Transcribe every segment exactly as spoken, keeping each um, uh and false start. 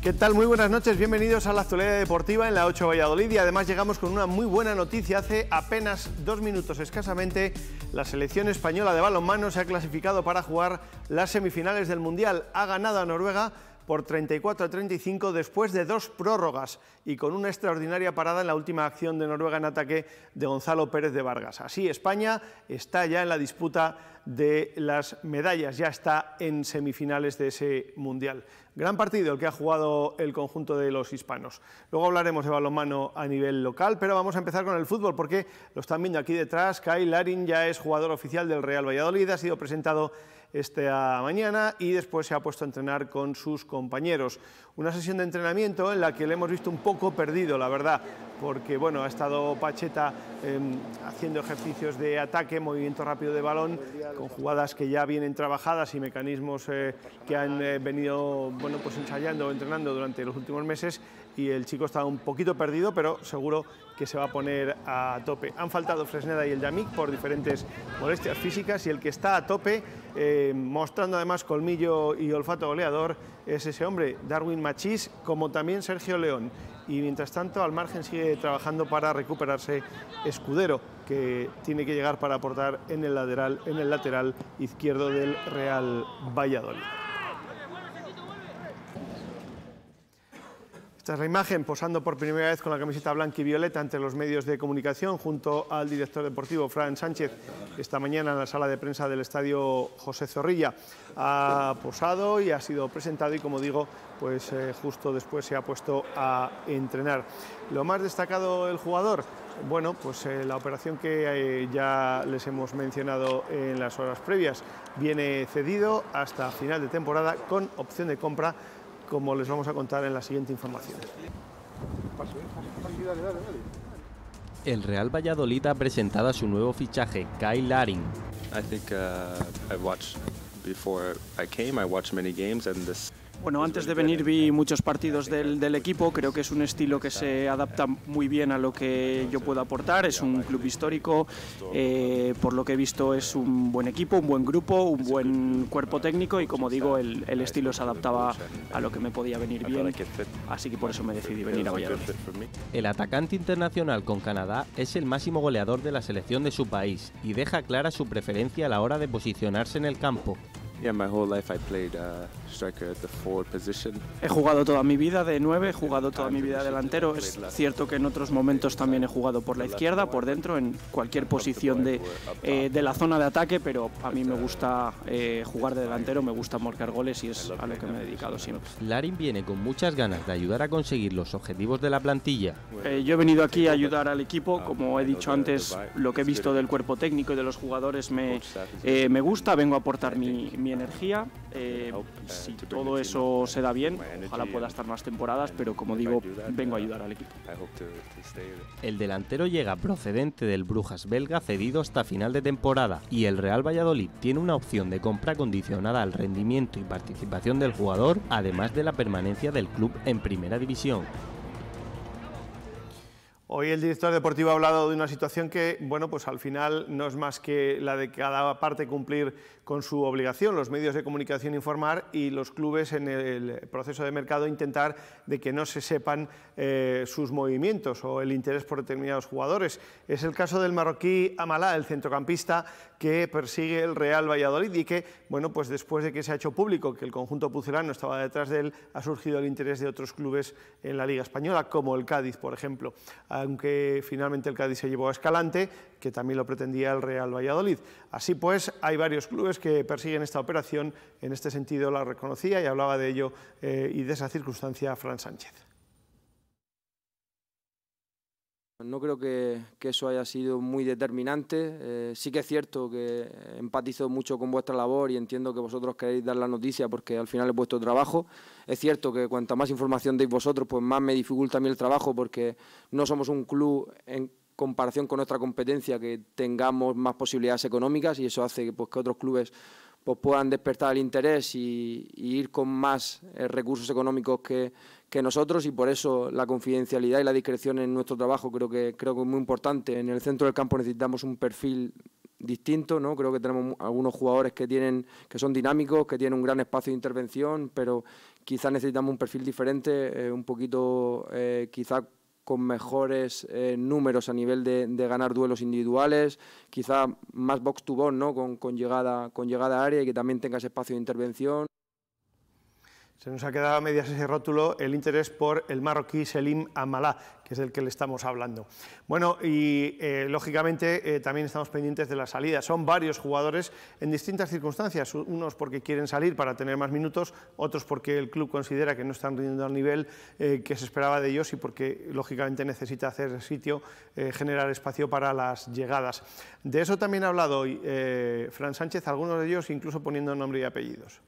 ¿Qué tal? Muy buenas noches, bienvenidos a la actualidad deportiva en la ocho Valladolid y además llegamos con una muy buena noticia. Hace apenas dos minutos escasamente la selección española de balonmano se ha clasificado para jugar las semifinales del Mundial. Ha ganado a Noruega por treinta y cuatro a treinta y cinco después de dos prórrogas y con una extraordinaria parada en la última acción de Noruega en ataque de Gonzalo Pérez de Vargas. Así España está ya en la disputa de las medallas, ya está en semifinales de ese Mundial. Gran partido el que ha jugado el conjunto de los hispanos. Luego hablaremos de balonmano a nivel local, pero vamos a empezar con el fútbol porque lo están viendo aquí detrás. Kyle Larin ya es jugador oficial del Real Valladolid, ha sido presentado esta mañana y después se ha puesto a entrenar con sus compañeros. Una sesión de entrenamiento en la que le hemos visto un poco perdido, la verdad, porque bueno, ha estado Pacheta eh, haciendo ejercicios de ataque, movimiento rápido de balón, con jugadas que ya vienen trabajadas y mecanismos eh, que han eh, venido bueno, pues ensayando o entrenando durante los últimos meses, y el chico está un poquito perdido, pero seguro que se va a poner a tope. Han faltado Fresneda y el Yamik por diferentes molestias físicas y el que está a tope, eh, mostrando además colmillo y olfato goleador, es ese hombre, Darwin Machís, como también Sergio León. Y mientras tanto, al margen sigue trabajando para recuperarse Escudero, que tiene que llegar para aportar en el lateral, en el lateral izquierdo del Real Valladolid. Esta es la imagen, posando por primera vez con la camiseta blanca y violeta ante los medios de comunicación, junto al director deportivo, Fran Sánchez, esta mañana en la sala de prensa del estadio José Zorrilla. Ha posado y ha sido presentado y, como digo, pues eh, justo después se ha puesto a entrenar. Lo más destacado del jugador, bueno, pues eh, la operación que eh, ya les hemos mencionado en las horas previas. Viene cedido hasta final de temporada con opción de compra, como les vamos a contar en la siguiente información. El Real Valladolid ha presentado a su nuevo fichaje, Kyle Larin. I think uh, I watched before I came. I watched many games, and this. Bueno, antes de venir vi muchos partidos del, del equipo, creo que es un estilo que se adapta muy bien a lo que yo puedo aportar, es un club histórico, eh, por lo que he visto es un buen equipo, un buen grupo, un buen cuerpo técnico y, como digo, el, el estilo se adaptaba a lo que me podía venir bien, así que por eso me decidí venir a Valladolid. El atacante internacional con Canadá es el máximo goleador de la selección de su país y deja clara su preferencia a la hora de posicionarse en el campo. Yeah, my whole life I played uh, striker at the forward position. He jugado toda mi vida de nueve, he jugado toda mi vida de delantero. Es cierto que en otros momentos también he jugado por la izquierda, por dentro, en cualquier posición de, eh, de la zona de ataque, pero a mí me gusta eh, jugar de delantero, me gusta marcar goles y es a lo que me he dedicado siempre. Larin viene con muchas ganas de ayudar a conseguir los objetivos de la plantilla. Eh, yo he venido aquí a ayudar al equipo, como he dicho antes, lo que he visto del cuerpo técnico y de los jugadores me, eh, me gusta, vengo a aportar mi, mi energía, eh, si todo eso se da bien, ojalá pueda estar más temporadas, pero como digo, vengo a ayudar al equipo. El delantero llega procedente del Brujas belga, cedido hasta final de temporada, y el Real Valladolid tiene una opción de compra condicionada al rendimiento y participación del jugador, además de la permanencia del club en primera división. Hoy el director deportivo ha hablado de una situación que, bueno, pues al final no es más que la de cada parte cumplir con su obligación, los medios de comunicación informar y los clubes en el proceso de mercado intentar de que no se sepan eh, sus movimientos o el interés por determinados jugadores. Es el caso del marroquí Amalá, el centrocampista que persigue el Real Valladolid y que, bueno, pues después de que se ha hecho público que el conjunto pucelano estaba detrás de él, ha surgido el interés de otros clubes en la Liga Española, como el Cádiz, por ejemplo, aunque finalmente el Cádiz se llevó a Escalante, que también lo pretendía el Real Valladolid. Así pues, hay varios clubes que persiguen esta operación. En este sentido la reconocía y hablaba de ello eh, y de esa circunstancia Fran Sánchez. No creo que, que eso haya sido muy determinante. Eh, sí que es cierto que empatizo mucho con vuestra labor y entiendo que vosotros queréis dar la noticia porque al final es vuestro trabajo. Es cierto que cuanta más información deis vosotros, pues más me dificulta a mí el trabajo porque no somos un club en comparación con nuestra competencia que tengamos más posibilidades económicas y eso hace que, pues, que otros clubes pues, puedan despertar el interés y, y ir con más eh, recursos económicos que, que nosotros y por eso la confidencialidad y la discreción en nuestro trabajo creo que, creo que es muy importante. En el centro del campo necesitamos un perfil distinto, ¿no? Creo que tenemos algunos jugadores que tienen que son dinámicos, que tienen un gran espacio de intervención, pero quizás necesitamos un perfil diferente, eh, un poquito eh, quizás con mejores eh, números a nivel de, de ganar duelos individuales, quizás más box to box, ¿no? Con, con llegada con llegada a área y que también tenga ese espacio de intervención. Se nos ha quedado a medias ese rótulo, el interés por el marroquí Selim Amalá, que es del que le estamos hablando. Bueno, y eh, lógicamente eh, también estamos pendientes de la salida. Son varios jugadores en distintas circunstancias, unos porque quieren salir para tener más minutos, otros porque el club considera que no están rindiendo al nivel eh, que se esperaba de ellos y porque lógicamente necesita hacer sitio, eh, generar espacio para las llegadas. De eso también ha hablado hoy eh, Fran Sánchez, algunos de ellos incluso poniendo nombre y apellidos.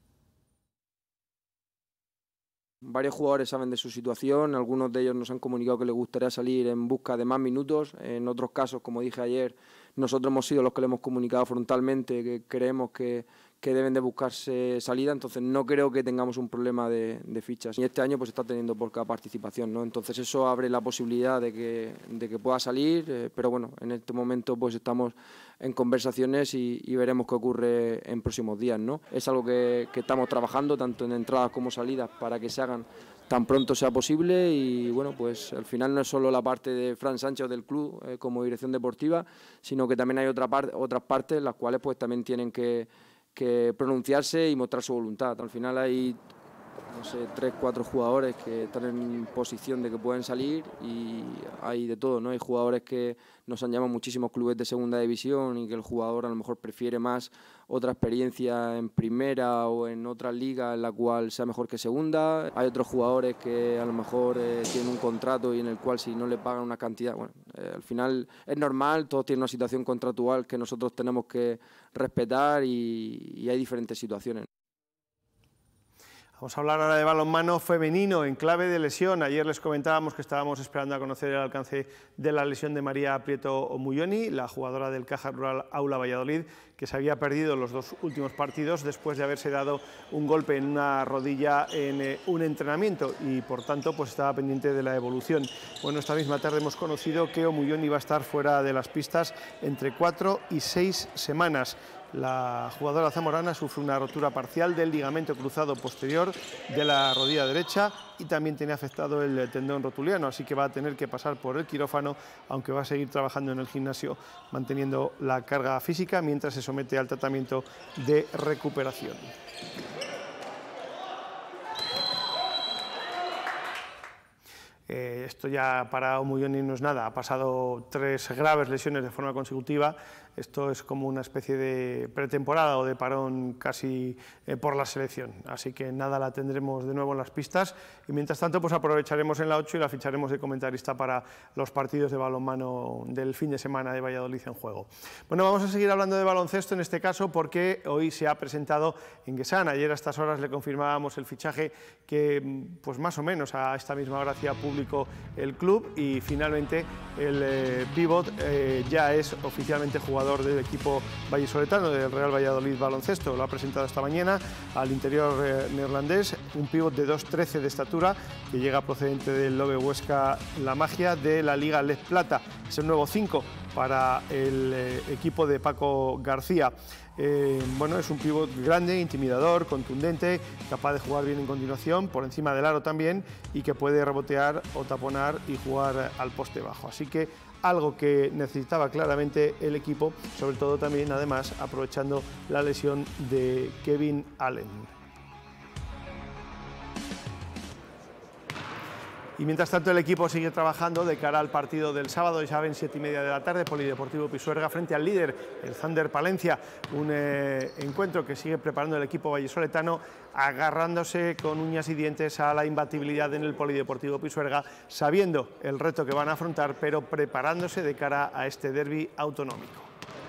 Varios jugadores saben de su situación, algunos de ellos nos han comunicado que les gustaría salir en busca de más minutos, en otros casos, como dije ayer, nosotros hemos sido los que le hemos comunicado frontalmente que creemos que, que deben de buscarse salida, entonces no creo que tengamos un problema de, de fichas. Y este año pues está teniendo poca participación, ¿no? Entonces eso abre la posibilidad de que, de que pueda salir, eh, pero bueno, en este momento pues estamos en conversaciones y, y veremos qué ocurre en próximos días, ¿no? Es algo que, que estamos trabajando tanto en entradas como salidas para que se hagan tan pronto sea posible y bueno, pues al final no es solo la parte de Fran Sánchez o del club eh, como dirección deportiva, sino que también hay otra parte, otras partes las cuales pues también tienen que, que pronunciarse y mostrar su voluntad. Al final hay no sé, tres, cuatro jugadores que están en posición de que pueden salir y hay de todo, ¿no? Hay jugadores que nos han llamado muchísimos clubes de segunda división y que el jugador a lo mejor prefiere más otra experiencia en primera o en otra liga en la cual sea mejor que segunda. Hay otros jugadores que a lo mejor eh, tienen un contrato y en el cual si no le pagan una cantidad, bueno, eh, al final es normal, todos tienen una situación contractual que nosotros tenemos que respetar y, y hay diferentes situaciones. Vamos a hablar ahora de balonmano femenino en clave de lesión. Ayer les comentábamos que estábamos esperando a conocer el alcance de la lesión de María Prieto Mulloni, la jugadora del Caja Rural Aula Valladolid, que se había perdido los dos últimos partidos después de haberse dado un golpe en una rodilla en eh, un entrenamiento y por tanto pues estaba pendiente de la evolución. Bueno, esta misma tarde hemos conocido que Mulloni va a estar fuera de las pistas entre cuatro y seis semanas. La jugadora zamorana sufre una rotura parcial del ligamento cruzado posterior de la rodilla derecha y también tiene afectado el tendón rotuliano, así que va a tener que pasar por el quirófano, aunque va a seguir trabajando en el gimnasio manteniendo la carga física mientras se somete al tratamiento de recuperación. Eh, esto ya para Mulloni no es nada, ha pasado tres graves lesiones de forma consecutiva. Esto es como una especie de pretemporada o de parón casi eh, por la selección, así que nada, la tendremos de nuevo en las pistas y mientras tanto pues aprovecharemos en la ocho y la ficharemos de comentarista para los partidos de balonmano del fin de semana de Valladolid en juego. Bueno, vamos a seguir hablando de baloncesto en este caso porque hoy se ha presentado en Guesán. Ayer a estas horas le confirmábamos el fichaje que pues más o menos a esta misma hora hacía público el club y finalmente el eh, pívot eh, ya es oficialmente jugador del equipo vallisoletano del Real Valladolid Baloncesto. Lo ha presentado esta mañana al interior eh, neerlandés, un pívot de dos trece de estatura que llega procedente del Lobe Huesca La Magia de la Liga Lez Plata. Es el nuevo cinco para el eh, equipo de Paco García. Eh, bueno, es un pívot grande, intimidador, contundente, capaz de jugar bien en continuación, por encima del aro también, y que puede rebotear o taponar y jugar al poste bajo. Así que algo que necesitaba claramente el equipo, sobre todo también, además, aprovechando la lesión de Kevin Allen. Y mientras tanto el equipo sigue trabajando de cara al partido del sábado, ya saben, siete y media de la tarde, Polideportivo Pisuerga frente al líder, el Thunder Palencia, un eh, encuentro que sigue preparando el equipo vallisoletano, agarrándose con uñas y dientes a la imbatibilidad en el Polideportivo Pisuerga, sabiendo el reto que van a afrontar, pero preparándose de cara a este derbi autonómico.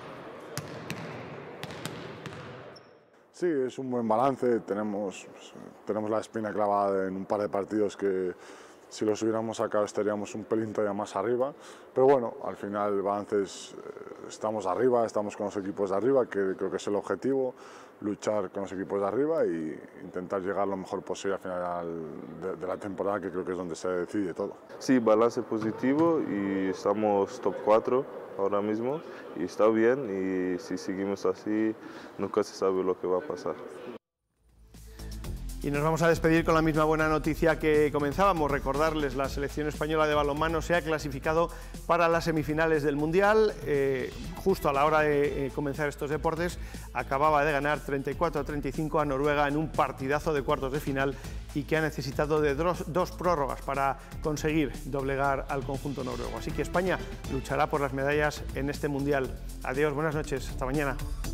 Sí, es un buen balance, tenemos, tenemos la espina clavada en un par de partidos que si los hubiéramos sacado estaríamos un pelín todavía más arriba, pero bueno, al final el balance es, estamos arriba, estamos con los equipos de arriba, que creo que es el objetivo, luchar con los equipos de arriba e intentar llegar lo mejor posible al final de, de la temporada, que creo que es donde se decide todo. Sí, balance positivo y estamos top cuatro ahora mismo y está bien, y si seguimos así nunca se sabe lo que va a pasar. Y nos vamos a despedir con la misma buena noticia que comenzábamos. Recordarles, la selección española de balonmano se ha clasificado para las semifinales del Mundial. Eh, justo a la hora de eh, comenzar estos deportes, acababa de ganar treinta y cuatro a treinta y cinco a Noruega en un partidazo de cuartos de final, y que ha necesitado de dos, dos prórrogas para conseguir doblegar al conjunto noruego. Así que España luchará por las medallas en este Mundial. Adiós, buenas noches, hasta mañana.